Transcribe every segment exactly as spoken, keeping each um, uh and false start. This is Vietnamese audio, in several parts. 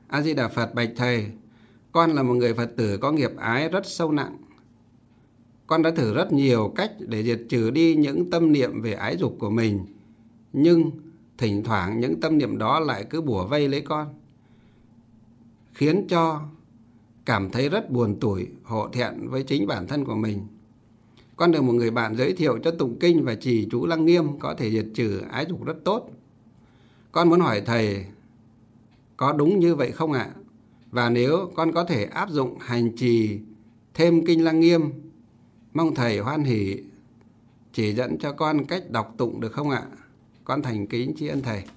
A Di Đà Phật. Bạch thầy, con là một người Phật tử có nghiệp ái rất sâu nặng. Con đã thử rất nhiều cách để diệt trừ đi những tâm niệm về ái dục của mình, nhưng thỉnh thoảng những tâm niệm đó lại cứ bủa vây lấy con, khiến cho cảm thấy rất buồn tủi, hổ thẹn với chính bản thân của mình. Con được một người bạn giới thiệu cho tụng kinh và trì chú Lăng Nghiêm có thể diệt trừ ái dục rất tốt. Con muốn hỏi thầy có đúng như vậy không ạ? Và nếu con có thể áp dụng hành trì thêm kinh Lăng Nghiêm, mong thầy hoan hỷ chỉ dẫn cho con cách đọc tụng được không ạ? Con thành kính tri ân thầy.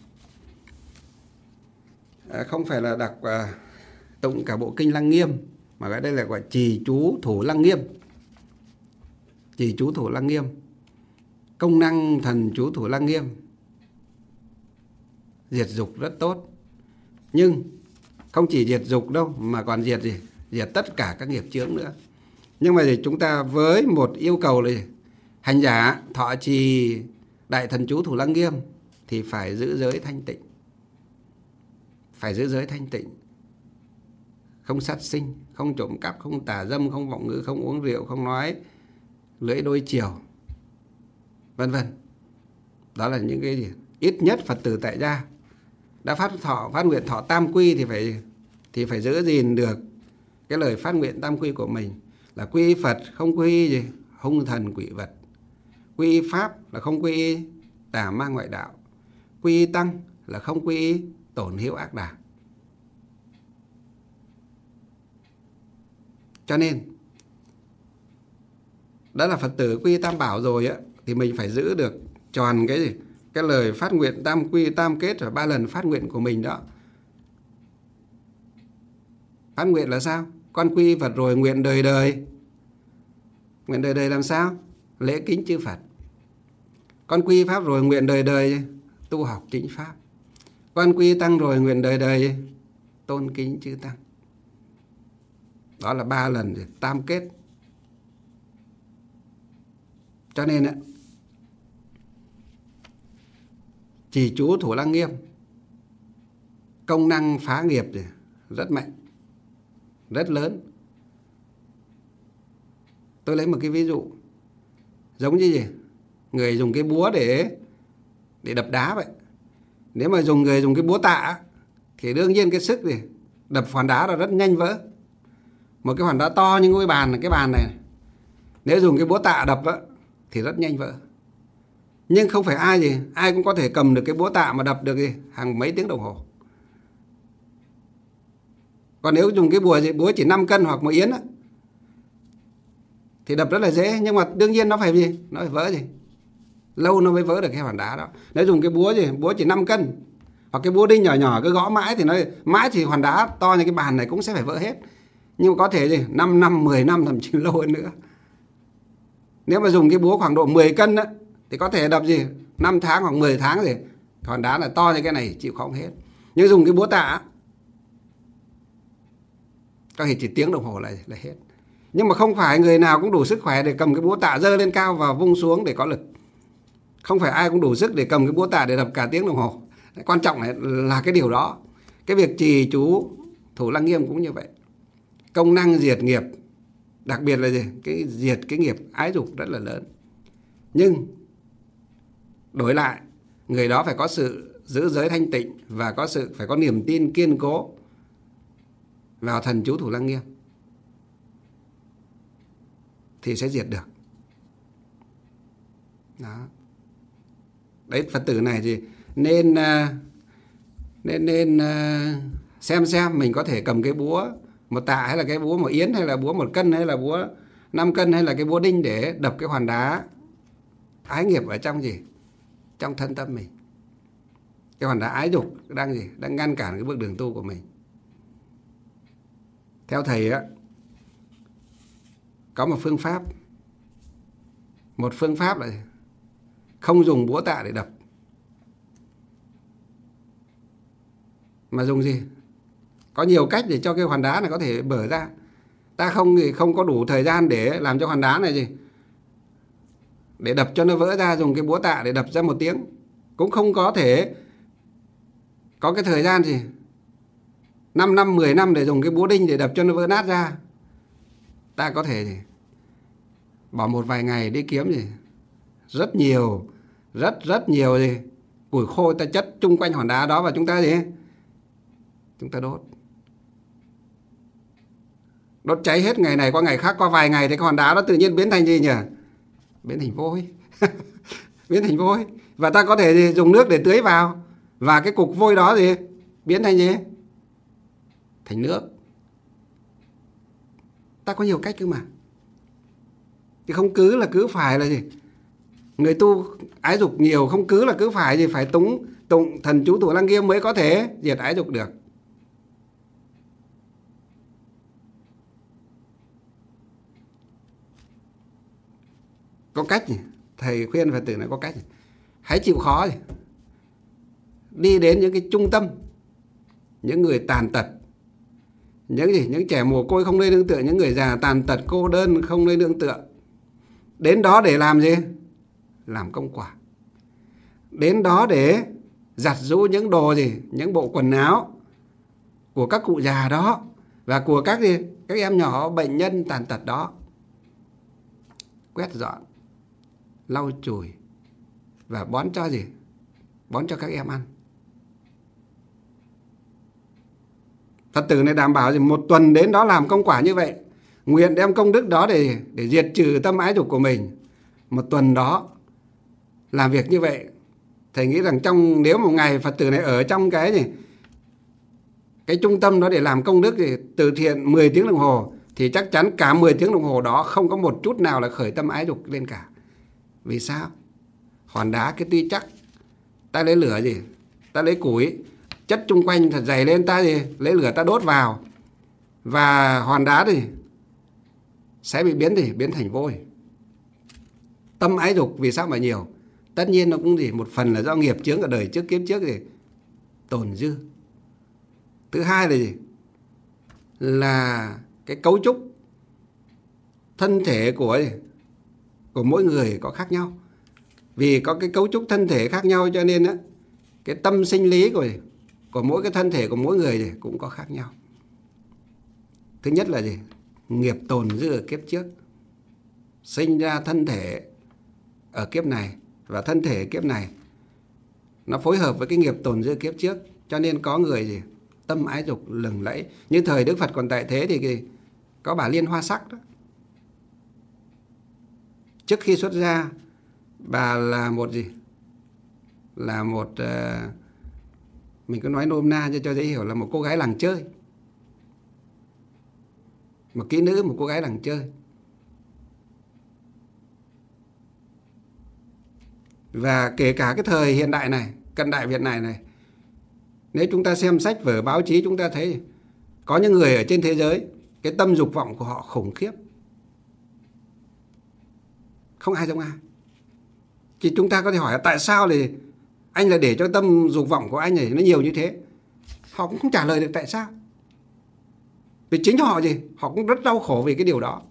À, không phải là đọc à, tụng cả bộ kinh Lăng Nghiêm, mà cái đây là gọi trì chú thủ Lăng Nghiêm. Trì chú thủ Lăng Nghiêm, công năng thần chú thủ Lăng Nghiêm, diệt dục rất tốt. Nhưng không chỉ diệt dục đâu, mà còn diệt gì? Diệt tất cả các nghiệp chướng nữa. Nhưng mà thì chúng ta với một yêu cầu là gì? Hành giả thọ trì đại thần chú thủ Lăng Nghiêm thì phải giữ giới thanh tịnh. Phải giữ giới thanh tịnh. Không sát sinh, không trộm cắp, không tà dâm, không vọng ngữ, không uống rượu, không nói lưỡi đôi chiều, vân vân. Đó là những cái gì? Ít nhất Phật tử tại gia đã phát thọ phát nguyện thọ tam quy thì phải thì phải giữ gìn được cái lời phát nguyện tam quy của mình, là quy y Phật, không quy y gì hung thần quỷ vật; quy y Pháp là không quy y tà ma ngoại đạo; quy y Tăng là không quy y tổn hữu ác đà. Cho nên đã là Phật tử quy y Tam Bảo rồi á, thì mình phải giữ được tròn cái gì? Cái lời phát nguyện tam quy tam kết và ba lần phát nguyện của mình đó. Phát nguyện là sao? Con quy y Phật rồi nguyện đời đời. Nguyện đời đời làm sao? Lễ kính chư Phật. Con quy y Pháp rồi nguyện đời đời tu học chính Pháp. Con quy y Tăng rồi nguyện đời đời tôn kính chư Tăng. Đó là ba lần tam kết. Cho nên á, trì chú thủ Lăng Nghiêm công năng phá nghiệp rất mạnh, rất lớn. Tôi lấy một cái ví dụ giống như gì? Người dùng cái búa để để đập đá vậy. Nếu mà dùng người dùng cái búa tạ thì đương nhiên cái sức gì đập hòn đá là rất nhanh vỡ. Một cái hòn đá to như ngôi bàn, cái bàn này, nếu dùng cái búa tạ đập á, thì rất nhanh vỡ. Nhưng không phải ai gì ai cũng có thể cầm được cái búa tạ mà đập được gì hàng mấy tiếng đồng hồ. Còn nếu dùng cái búa gì búa chỉ năm cân hoặc một yến á, thì đập rất là dễ. Nhưng mà đương nhiên nó phải gì nó phải vỡ gì lâu nó mới vỡ được cái hòn đá đó. Nếu dùng cái búa gì búa chỉ năm cân hoặc cái búa đinh nhỏ nhỏ cứ gõ mãi thì nó mãi thì hòn đá to như cái bàn này cũng sẽ phải vỡ hết. Nhưng mà có thể gì năm năm, mười năm, thậm chí lâu hơn nữa. Nếu mà dùng cái búa khoảng độ mười cân á, thì có thể đập gì năm tháng hoặc mười tháng gì hòn đá là to như cái này chịu không hết. Nhưng dùng cái búa tạ có thể chỉ tiếng đồng hồ là, là hết. Nhưng mà không phải người nào cũng đủ sức khỏe để cầm cái búa tạ giơ lên cao và vung xuống để có lực. Không phải ai cũng đủ sức để cầm cái búa tạ để đập cả tiếng đồng hồ. Quan trọng là cái điều đó. Cái việc trì chú thủ Lăng Nghiêm cũng như vậy. Công năng diệt nghiệp, đặc biệt là gì? Cái diệt cái nghiệp ái dục rất là lớn. Nhưng đổi lại, người đó phải có sự giữ giới thanh tịnh và có sự phải có niềm tin kiên cố vào thần chú thủ Lăng Nghiêm thì sẽ diệt được. Đó. Đấy, Phật tử này thì nên nên nên xem xem mình có thể cầm cái búa một tạ hay là cái búa một yến hay là búa một cân hay là búa năm cân hay là cái búa đinh để đập cái hòn đá ái nghiệp ở trong gì? Trong thân tâm mình. Cái hòn đá ái dục đang gì? Đang ngăn cản cái bước đường tu của mình. Theo thầy á, có một phương pháp. Một phương pháp là không dùng búa tạ để đập. Mà dùng gì? Có nhiều cách để cho cái hòn đá này có thể bở ra. Ta không thì không có đủ thời gian để làm cho hòn đá này gì để đập cho nó vỡ ra, dùng cái búa tạ để đập ra một tiếng. Cũng không có thể có cái thời gian gì năm năm, mười năm để dùng cái búa đinh để đập cho nó vỡ nát ra. Ta có thể gì? Bỏ một vài ngày đi kiếm gì? Rất nhiều, rất rất nhiều gì? Củi khô ta chất chung quanh hòn đá đó và chúng ta gì? Chúng ta đốt. Đốt cháy hết ngày này qua ngày khác, qua vài ngày thì cái hòn đá đó tự nhiên biến thành gì nhỉ? Biến thành vôi. Biến thành vôi. Và ta có thể gì? Dùng nước để tưới vào. Và cái cục vôi đó gì? Biến thành gì? Thành nước. Ta có nhiều cách cơ mà. Thì không cứ là cứ phải là gì? Người tu ái dục nhiều, không cứ là cứ phải gì? Phải túng tụng thần chú Thủ Lăng Nghiêm mới có thể diệt ái dục được. Có cách nhỉ? Thầy khuyên Phật tử này có cách nhỉ? Hãy chịu khó nhỉ? Đi đến những cái trung tâm, những người tàn tật, những gì? Những trẻ mồ côi không nơi nương tựa, những người già tàn tật cô đơn không nơi nương tựa. Đến đó để làm gì? Làm công quả. Đến đó để giặt giũ những đồ gì? Những bộ quần áo của các cụ già đó và của các gì? Các em nhỏ bệnh nhân tàn tật đó. Quét dọn, lau chùi và bón cho gì? Bón cho các em ăn. Phật tử này đảm bảo gì? Một tuần đến đó làm công quả như vậy, nguyện đem công đức đó để để diệt trừ tâm ái dục của mình. Một tuần đó làm việc như vậy, thầy nghĩ rằng trong nếu một ngày Phật tử này ở trong cái gì? Cái trung tâm đó để làm công đức thì từ thiện mười tiếng đồng hồ, thì chắc chắn cả mười tiếng đồng hồ đó không có một chút nào là khởi tâm ái dục lên cả. Vì sao? Hòn đá cái tuy chắc, ta lấy lửa gì? Ta lấy củi chất chung quanh thật dày lên, ta gì? Lấy lửa ta đốt vào, và hòn đá thì sẽ bị biến gì? Biến thành vôi. Tâm ái dục vì sao mà nhiều? Tất nhiên nó cũng gì? Một phần là do nghiệp chướng ở đời trước kiếp trước gì? Tồn dư. Thứ hai là gì? Là cái cấu trúc thân thể của của mỗi người có khác nhau. Vì có cái cấu trúc thân thể khác nhau cho nên á, cái tâm sinh lý của của mỗi cái thân thể của mỗi người cũng có khác nhau. Thứ nhất là gì? Nghiệp tồn dư ở kiếp trước, sinh ra thân thể ở kiếp này, và thân thể kiếp này nó phối hợp với cái nghiệp tồn dư kiếp trước, cho nên có người gì? Tâm ái dục lừng lẫy. Như thời Đức Phật còn tại thế thì có bà Liên Hoa Sắc đó. Trước khi xuất gia, bà là một gì? Là một uh, mình cứ nói nôm na cho cho dễ hiểu là một cô gái làng chơi, một kỹ nữ, một cô gái làng chơi. Và kể cả cái thời hiện đại này, cận đại Việt này này, nếu chúng ta xem sách vở báo chí, chúng ta thấy có những người ở trên thế giới, cái tâm dục vọng của họ khủng khiếp, không ai giống ai. Thì chúng ta có thể hỏi là tại sao thì anh là để cho tâm dục vọng của anh này nó nhiều như thế? Họ cũng không trả lời được tại sao. Vì chính họ gì? Họ cũng rất đau khổ vì cái điều đó.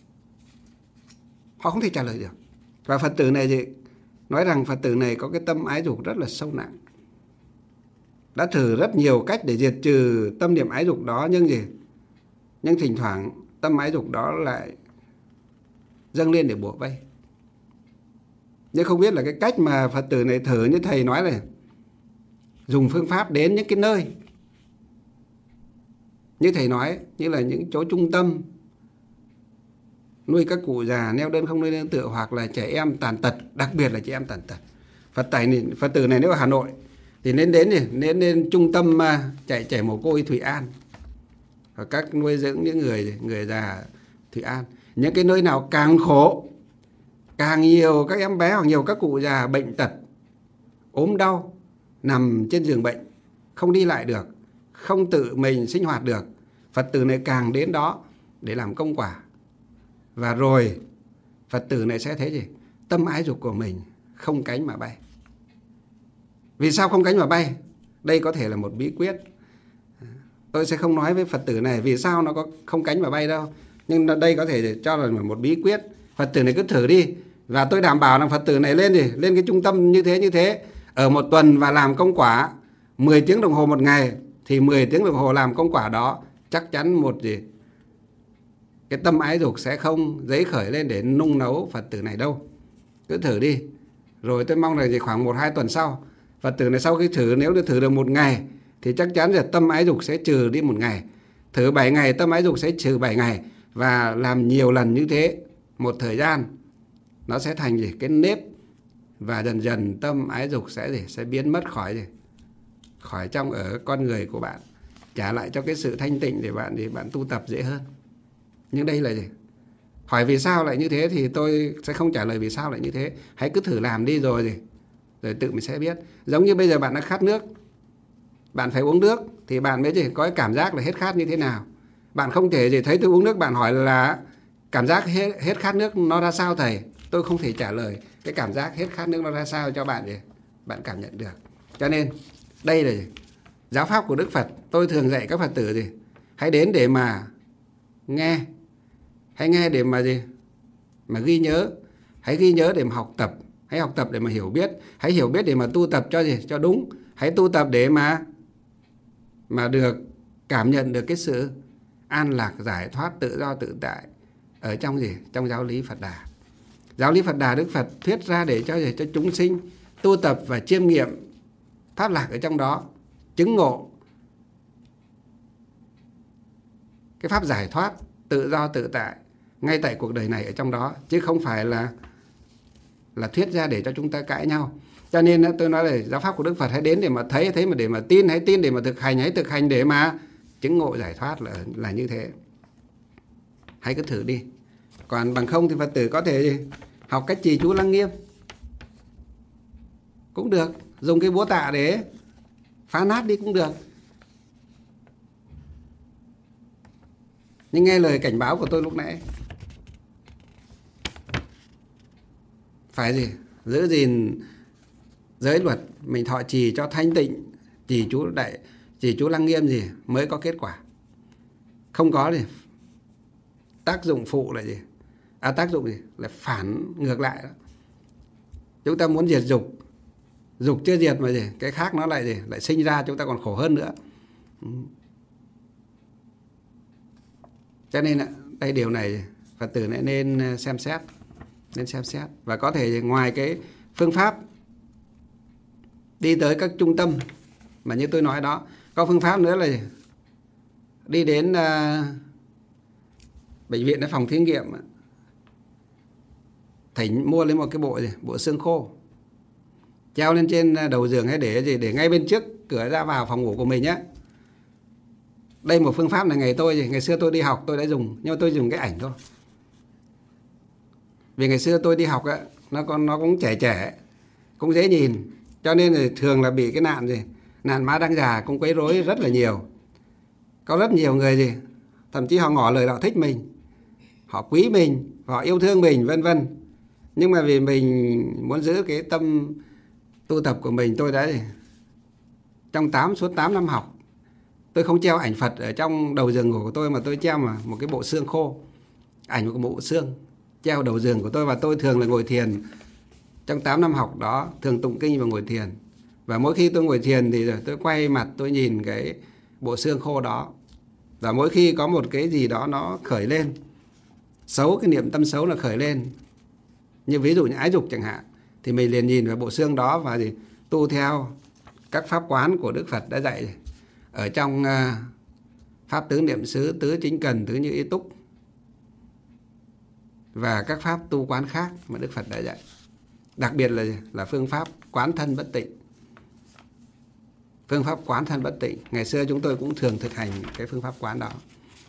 Họ không thể trả lời được. Và Phật tử này gì? Nói rằng Phật tử này có cái tâm ái dục rất là sâu nặng. Đã thử rất nhiều cách để diệt trừ tâm niệm ái dục đó, nhưng gì? Nhưng thỉnh thoảng tâm ái dục đó lại dâng lên để bủa vây. Nhưng không biết là cái cách mà Phật tử này thử như thầy nói là dùng phương pháp đến những cái nơi như thầy nói, như là những chỗ trung tâm nuôi các cụ già neo đơn không nơi nương tựa, hoặc là trẻ em tàn tật, đặc biệt là trẻ em tàn tật. Phật tử này, Phật tử này nếu ở Hà Nội thì nên đến gì? Nên đến trung tâm chạy trẻ mồ côi Thụy An, và các nuôi dưỡng những người người già Thụy An. Những cái nơi nào càng khổ, càng nhiều các em bé hoặc nhiều các cụ già bệnh tật, ốm đau, nằm trên giường bệnh, không đi lại được, không tự mình sinh hoạt được, Phật tử này càng đến đó để làm công quả. Và rồi Phật tử này sẽ thấy gì? Tâm ái dục của mình không cánh mà bay. Vì sao không cánh mà bay? Đây có thể là một bí quyết. Tôi sẽ không nói với Phật tử này vì sao nó có không cánh mà bay đâu, nhưng đây có thể cho là một bí quyết. Phật tử này cứ thử đi, và tôi đảm bảo rằng Phật tử này lên gì? Lên cái trung tâm như thế như thế ở một tuần và làm công quả mười tiếng đồng hồ một ngày, thì mười tiếng đồng hồ làm công quả đó chắc chắn một gì cái tâm ái dục sẽ không dấy khởi lên để nung nấu Phật tử này đâu. Cứ thử đi. Rồi tôi mong là khoảng một hai tuần sau, Phật tử này sau khi thử, nếu được thử được một ngày thì chắc chắn là tâm ái dục sẽ trừ đi một ngày. Thử bảy ngày, tâm ái dục sẽ trừ bảy ngày. Và làm nhiều lần như thế một thời gian, nó sẽ thành gì cái nếp. Và dần dần tâm ái dục sẽ gì sẽ biến mất khỏi gì khỏi trong ở con người của bạn, trả lại cho cái sự thanh tịnh để bạn để bạn tu tập dễ hơn. Nhưng đây là gì? Hỏi vì sao lại như thế thì tôi sẽ không trả lời vì sao lại như thế. Hãy cứ thử làm đi rồi gì rồi tự mình sẽ biết. Giống như bây giờ bạn đã khát nước, bạn phải uống nước thì bạn mới gì có cái cảm giác là hết khát như thế nào. Bạn không thể gì thấy tôi uống nước bạn hỏi là cảm giác hết, hết khát nước nó ra sao thầy. Tôi không thể trả lời cái cảm giác hết khát nước nó ra sao cho bạn để bạn cảm nhận được. Cho nên đây là gì? Giáo pháp của Đức Phật. Tôi thường dạy các Phật tử gì hãy đến để mà nghe, hãy nghe để mà gì mà ghi nhớ, hãy ghi nhớ để mà học tập, hãy học tập để mà hiểu biết, hãy hiểu biết để mà tu tập cho gì cho đúng, hãy tu tập để mà mà được cảm nhận được cái sự an lạc, giải thoát, tự do tự tại ở trong gì trong giáo lý Phật Đà. Giáo lý Phật Đà Đức Phật thuyết ra để cho gì cho chúng sinh tu tập và chiêm nghiệm pháp lạc ở trong đó, chứng ngộ cái pháp giải thoát tự do tự tại ngay tại cuộc đời này ở trong đó, chứ không phải là là thuyết ra để cho chúng ta cãi nhau. Cho nên tôi nói là giáo pháp của Đức Phật hãy đến để mà thấy, thấy mà để mà tin, hãy tin để mà thực hành, hãy thực hành để mà chứng ngộ giải thoát là là như thế. Hãy cứ thử đi. Còn bằng không thì Phật tử có thể học cách trì chú Lăng Nghiêm cũng được, dùng cái búa tạ để phá nát đi cũng được. Nhưng nghe lời cảnh báo của tôi lúc nãy, phải gì giữ gìn giới luật, mình thọ trì cho thanh tịnh, trì chú đại trì chú Lăng Nghiêm gì mới có kết quả. Không có gì tác dụng phụ là gì à tác dụng gì là phản ngược lại đó. Chúng ta muốn diệt dục, dục chưa diệt mà gì cái khác nó lại gì lại sinh ra, chúng ta còn khổ hơn nữa. Cho nên đây điều này Phật tử nên xem xét, nên xem xét và có thể ngoài cái phương pháp đi tới các trung tâm mà như tôi nói đó, có phương pháp nữa là đi đến uh, bệnh viện đến phòng thí nghiệm, thỉnh mua lên một cái bộ gì bộ xương khô, treo lên trên đầu giường hay để gì để ngay bên trước cửa ra vào phòng ngủ của mình nhé. Đây một phương pháp này ngày tôi gì ngày xưa tôi đi học tôi đã dùng, nhưng mà tôi dùng cái ảnh thôi. Vì ngày xưa tôi đi học á, nó còn nó cũng trẻ trẻ, cũng dễ nhìn, cho nên là thường là bị cái nạn gì nạn má đang già cũng quấy rối rất là nhiều. Có rất nhiều người gì thậm chí họ ngỏ lời họ thích mình, họ quý mình, họ yêu thương mình vân vân. Nhưng mà vì mình muốn giữ cái tâm tu tập của mình, tôi đã gì trong tám suốt tám năm học, tôi không treo ảnh Phật ở trong đầu giường ngủ của tôi, mà tôi treo mà một cái bộ xương khô, ảnh một bộ xương treo đầu giường của tôi. Và tôi thường là ngồi thiền trong tám năm học đó, thường tụng kinh và ngồi thiền. Và mỗi khi tôi ngồi thiền thì tôi quay mặt tôi nhìn cái bộ xương khô đó. Và mỗi khi có một cái gì đó nó khởi lên xấu, cái niệm tâm xấu là khởi lên, như ví dụ như ái dục chẳng hạn, thì mình liền nhìn vào bộ xương đó và gì tu theo các pháp quán của Đức Phật đã dạy ở trong uh, pháp tứ niệm xứ, tứ chính cần, tứ như ý túc và các pháp tu quán khác mà Đức Phật đã dạy. Đặc biệt là là phương pháp quán thân bất tịnh. Phương pháp quán thân bất tịnh, ngày xưa chúng tôi cũng thường thực hành cái phương pháp quán đó.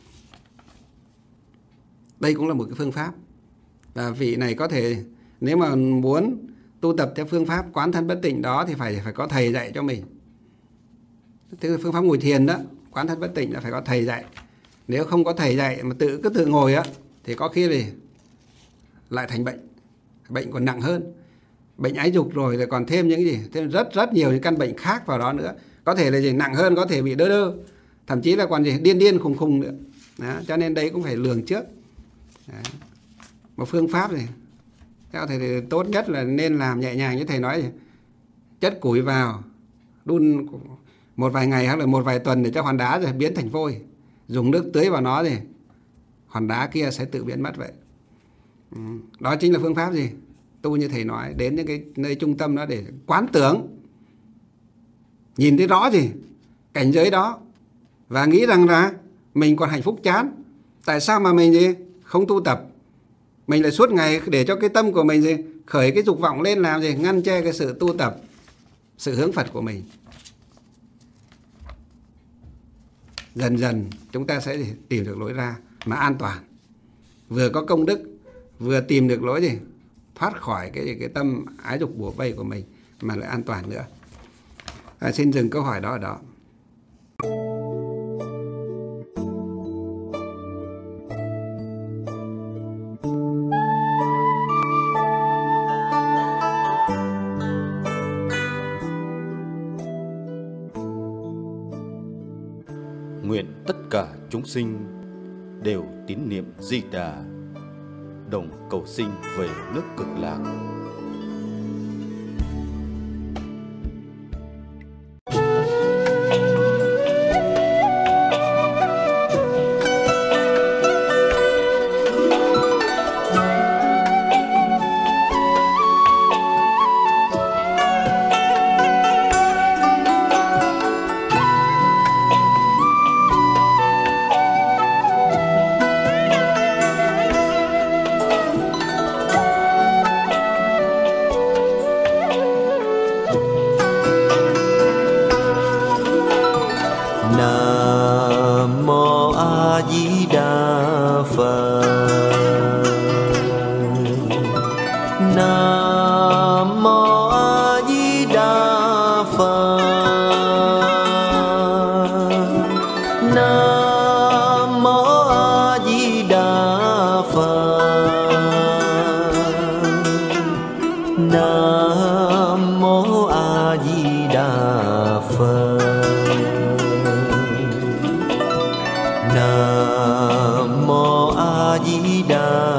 Đây cũng là một cái phương pháp. Và vị này có thể nếu mà muốn tu tập theo phương pháp quán thân bất tịnh đó thì phải phải có thầy dạy cho mình. Tức là phương pháp ngồi thiền đó, quán thân bất tịnh là phải có thầy dạy. Nếu không có thầy dạy mà tự cứ tự ngồi á thì có khi thì lại thành bệnh, bệnh còn nặng hơn. Bệnh ái dục rồi lại còn thêm những gì, thêm rất rất nhiều những căn bệnh khác vào đó nữa. Có thể là gì nặng hơn, có thể bị đơ đơ, thậm chí là còn gì điên điên khùng khùng nữa. Đó, cho nên đấy cũng phải lường trước. Đó. Một phương pháp này theo thầy thì tốt nhất là nên làm nhẹ nhàng như thầy nói, chất củi vào, đun một vài ngày hoặc là một vài tuần để cho hòn đá rồi biến thành vôi, dùng nước tưới vào nó thì hòn đá kia sẽ tự biến mất vậy. Ừ. Đó chính là phương pháp gì? Tu như thầy nói, đến những cái nơi trung tâm đó để quán tưởng, nhìn thấy rõ gì cảnh giới đó và nghĩ rằng là mình còn hạnh phúc chán. Tại sao mà mình gì không tu tập? Mình lại suốt ngày để cho cái tâm của mình gì khởi cái dục vọng lên làm gì, ngăn che cái sự tu tập, sự hướng Phật của mình. Dần dần chúng ta sẽ tìm được lối ra mà an toàn, vừa có công đức, vừa tìm được lối gì thoát khỏi cái cái tâm ái dục bủa vây của mình mà lại an toàn nữa. À, xin dừng câu hỏi đó ở đó. Nguyện tất cả chúng sinh đều tín niệm Di Đà, đồng cầu sinh về nước Cực Lạc. Nam mô A Di Đà Phật. Nam mô A Di Đà Phật. Nam mô A Di Đà Phật. Nam mô A Di Đà Phật. Nam mô A Di Đà